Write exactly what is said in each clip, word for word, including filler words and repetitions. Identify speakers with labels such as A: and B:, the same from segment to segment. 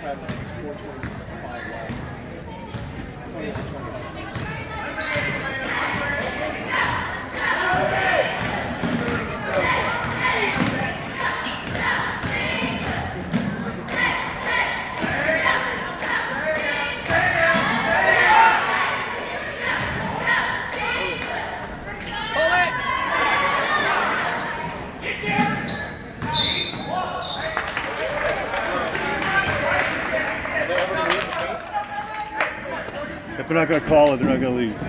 A: twenty-five minutes, four twenty-five left. twenty-eight to twenty-five.
B: If they're not going to call it, they're not going to leave.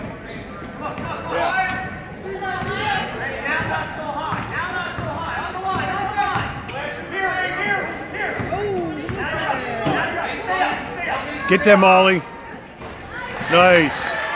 B: Get them, Ollie. Nice.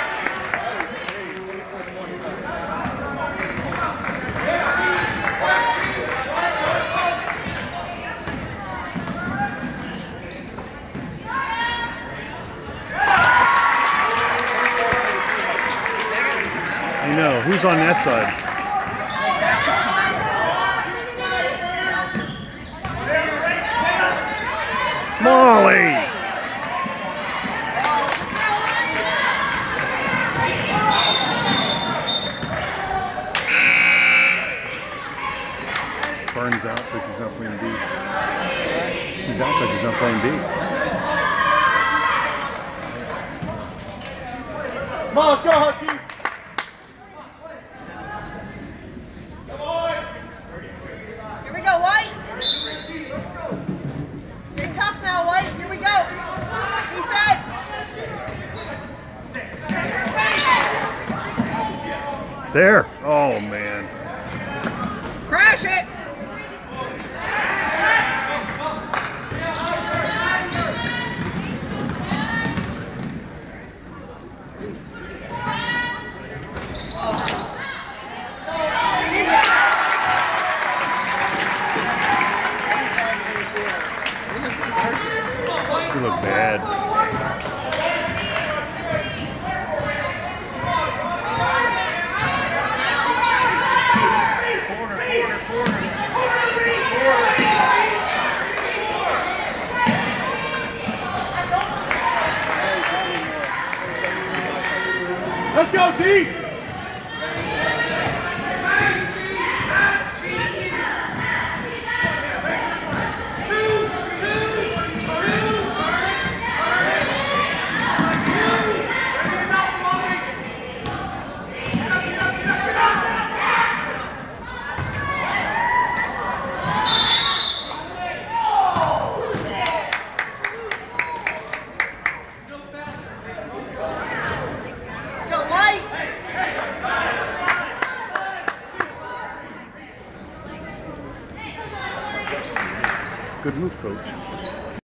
B: I know. Who's on that side? Molly! Burns out because she's not playing D. She's out because she's not playing D.
A: Come on, let's go, Huskies!
C: Here we go, White. Stay tough now, White. Here we go. Defense.
B: There. Oh, man.
C: Crash it.
B: You look bad.
A: Let's go, D!
B: Good move, coach.